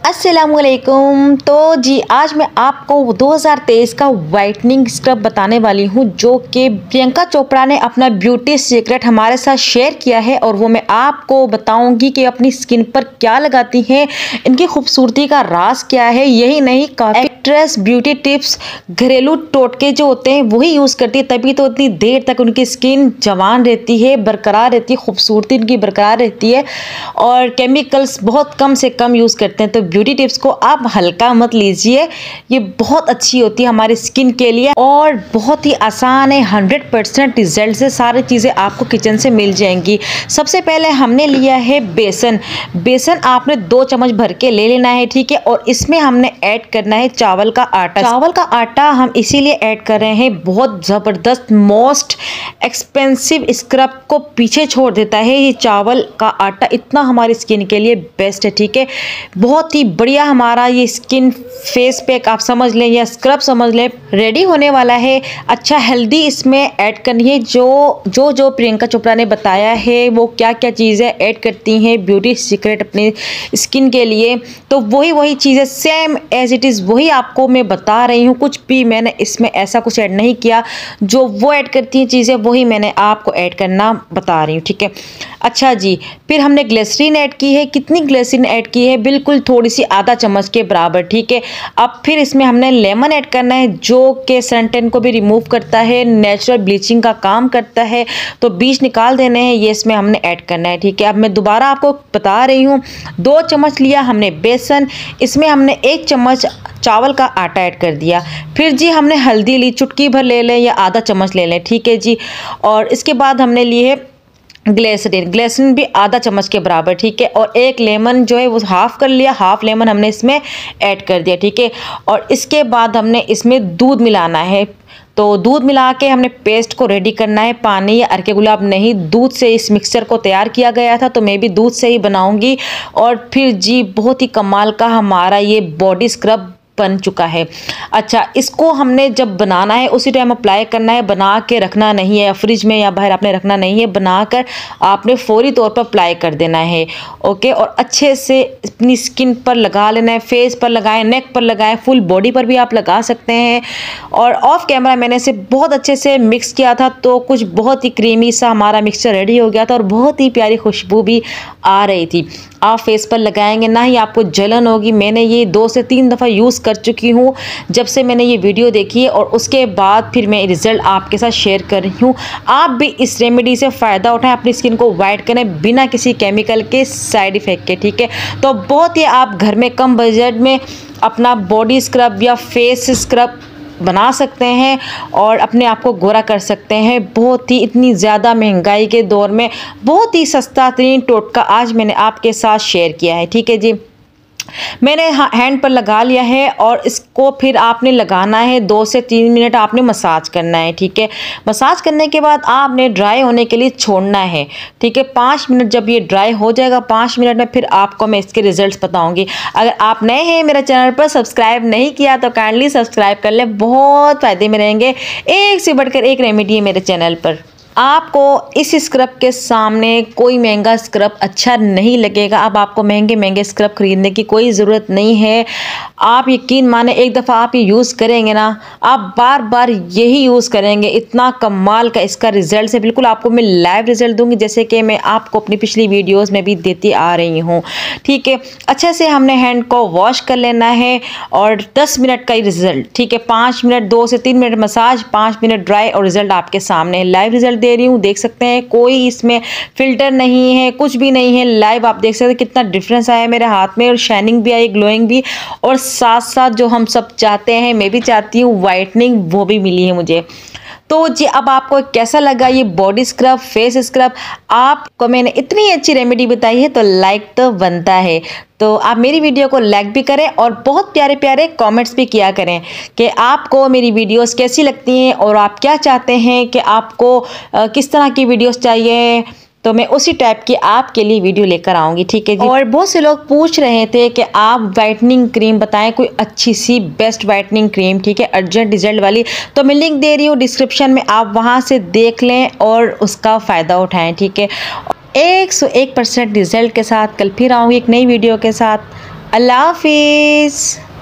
अस्सलामुअलैकुम। तो जी आज मैं आपको 2023 का वाइटनिंग स्क्रब बताने वाली हूँ जो कि प्रियंका चोपड़ा ने अपना ब्यूटी सीक्रेट हमारे साथ शेयर किया है और वो मैं आपको बताऊंगी कि अपनी स्किन पर क्या लगाती हैं, इनकी खूबसूरती का राज क्या है। यही नहीं, काफ़ी एक्ट्रेस ब्यूटी टिप्स घरेलू टोटके जो होते हैं वही यूज़ करती है, तभी तो इतनी देर तक उनकी स्किन जवान रहती है, बरकरार रहती है, खूबसूरती इनकी बरकरार रहती है और केमिकल्स बहुत कम से कम यूज़ करते हैं। तो ब्यूटी टिप्स को आप हल्का मत लीजिए, ये बहुत अच्छी होती है हमारी स्किन के लिए और बहुत ही आसान है। 100% रिजल्ट से सारी चीज़ें आपको किचन से मिल जाएंगी। सबसे पहले हमने लिया है बेसन। बेसन आपने 2 चम्मच भर के ले लेना है, ठीक है। और इसमें हमने ऐड करना है चावल का आटा। चावल का आटा हम इसीलिए ऐड कर रहे हैं, बहुत ज़बरदस्त मोस्ट एक्सपेंसिव स्क्रब को पीछे छोड़ देता है ये चावल का आटा, इतना हमारी स्किन के लिए बेस्ट है, ठीक है। बहुत ही बढ़िया हमारा ये स्किन फेस पैक आप समझ लें या स्क्रब समझ लें रेडी होने वाला है। अच्छा हेल्दी इसमें ऐड करनी है, जो प्रियंका चोपड़ा ने बताया है वो क्या क्या चीज़ें ऐड करती हैं ब्यूटी सीक्रेट अपनी स्किन के लिए, तो वही चीज़ें सेम एज इट इज़ वही आपको मैं बता रही हूँ। कुछ भी मैंने इसमें ऐसा कुछ ऐड नहीं किया, जो वो ऐड करती हैं चीज़ें वही मैंने आपको ऐड करना बता रही हूँ, ठीक है। अच्छा जी, फिर हमने ग्लिसरीन ऐड की है। कितनी ग्लिसरीन ऐड की है? बिल्कुल थोड़ी सी, आधा चम्मच के बराबर, ठीक है। अब फिर इसमें हमने लेमन ऐड करना है जो कि सन टैन को भी रिमूव करता है, नेचुरल ब्लीचिंग का काम करता है, तो बीज निकाल देने हैं, ये इसमें हमने ऐड करना है, ठीक है। अब मैं दोबारा आपको बता रही हूँ, 2 चम्मच लिया हमने बेसन, इसमें हमने 1 चम्मच चावल का आटा ऐड कर दिया। फिर जी हमने हल्दी ली, चुटकी भर ले लें या आधा चम्मच ले लें, ठीक है जी। और इसके बाद हमने लिए है ग्लिसरीन भी आधा चम्मच के बराबर, ठीक है। और 1 लेमन जो है वो हाफ कर लिया, हाफ लेमन हमने इसमें ऐड कर दिया, ठीक है। और इसके बाद हमने इसमें दूध मिलाना है, तो दूध मिला के हमने पेस्ट को रेडी करना है। पानी या अर्के गुलाब नहीं, दूध से इस मिक्सचर को तैयार किया गया था, तो मैं भी दूध से ही बनाऊंगी। और फिर जी बहुत ही कमाल का हमारा ये बॉडी स्क्रब बन चुका है। अच्छा, इसको हमने जब बनाना है उसी टाइम अप्लाई करना है, बना के रखना नहीं है, फ्रिज में या बाहर आपने रखना नहीं है, बनाकर आपने फौरी तौर पर अप्लाई कर देना है, ओके। और अच्छे से अपनी स्किन पर लगा लेना है, फेस पर लगाएं, नेक पर लगाएं, फुल बॉडी पर भी आप लगा सकते हैं। और ऑफ कैमरा मैंने इसे बहुत अच्छे से मिक्स किया था, तो कुछ बहुत ही क्रीमी सा हमारा मिक्सचर रेडी हो गया था और बहुत ही प्यारी खुशबू भी आ रही थी। आप फेस पर लगाएंगे ना ही आपको जलन होगी। मैंने ये 2 से 3 दफ़ा यूज़ कर चुकी हूँ जब से मैंने ये वीडियो देखी है, और उसके बाद फिर मैं रिज़ल्ट आपके साथ शेयर कर रही हूँ। आप भी इस रेमेडी से फ़ायदा उठाएं, अपनी स्किन को वाइट करें बिना किसी केमिकल के साइड इफ़ेक्ट के, ठीक है। तो बहुत ही आप घर में कम बजट में अपना बॉडी स्क्रब या फेस स्क्रब बना सकते हैं और अपने आप को गोरा कर सकते हैं। बहुत ही इतनी ज़्यादा महंगाई के दौर में बहुत ही सस्ता तरीन टोटका आज मैंने आपके साथ शेयर किया है, ठीक है जी। मैंने हैंड पर लगा लिया है और इसको फिर आपने लगाना है 2 से 3 मिनट आपने मसाज करना है, ठीक है। मसाज करने के बाद आपने ड्राई होने के लिए छोड़ना है, ठीक है। 5 मिनट जब ये ड्राई हो जाएगा, 5 मिनट में फिर आपको मैं इसके रिजल्ट्स बताऊंगी। अगर आप नए हैं मेरे चैनल पर, सब्सक्राइब नहीं किया तो काइंडली सब्सक्राइब कर लें, बहुत फ़ायदे में रहेंगे। एक से बढ़कर एक रेमेडी है मेरे चैनल पर। आपको इस स्क्रब के सामने कोई महंगा स्क्रब अच्छा नहीं लगेगा। अब आपको महंगे स्क्रब खरीदने की कोई ज़रूरत नहीं है। आप यकीन माने, एक दफ़ा आप ये यूज़ करेंगे ना, आप बार बार यही यूज़ करेंगे। इतना कमाल का इसका रिज़ल्ट है, बिल्कुल आपको मैं लाइव रिज़ल्ट दूंगी जैसे कि मैं आपको अपनी पिछली वीडियोज़ में भी देती आ रही हूँ, ठीक है। अच्छे से हमने हैंड को वॉश कर लेना है और 10 मिनट का ही रिज़ल्ट, ठीक है। 5 मिनट, 2 से 3 मिनट मसाज, 5 मिनट ड्राई और रिज़ल्ट आपके सामने है। लाइव रिज़ल्ट दे रही हूँ, देख सकते हैं, कोई इसमें फिल्टर नहीं है, कुछ भी नहीं है, लाइव आप देख सकते हैं कितना डिफरेंस आया मेरे हाथ में, और शाइनिंग भी आई, ग्लोइंग भी, और साथ साथ जो हम सब चाहते हैं, मैं भी चाहती हूँ, वाइटनिंग, वो भी मिली है मुझे। तो जी अब आपको कैसा लगा ये बॉडी स्क्रब, फेस स्क्रब? आपको मैंने इतनी अच्छी रेमेडी बताई है तो लाइक तो बनता है, तो आप मेरी वीडियो को लाइक भी करें और बहुत प्यारे प्यारे कमेंट्स भी किया करें कि आपको मेरी वीडियोस कैसी लगती हैं और आप क्या चाहते हैं कि आपको किस तरह की वीडियोस चाहिए, तो मैं उसी टाइप की आपके लिए वीडियो लेकर आऊँगी, ठीक है जी। और बहुत से लोग पूछ रहे थे कि आप वाइटनिंग क्रीम बताएं, कोई अच्छी सी बेस्ट वाइटनिंग क्रीम, ठीक है, अर्जेंट रिजल्ट वाली, तो मैं लिंक दे रही हूँ डिस्क्रिप्शन में, आप वहाँ से देख लें और उसका फ़ायदा उठाएं, ठीक है। 101% रिजल्ट के साथ कल फिर आऊँगी एक नई वीडियो के साथ। अल्लाह हाफिज़।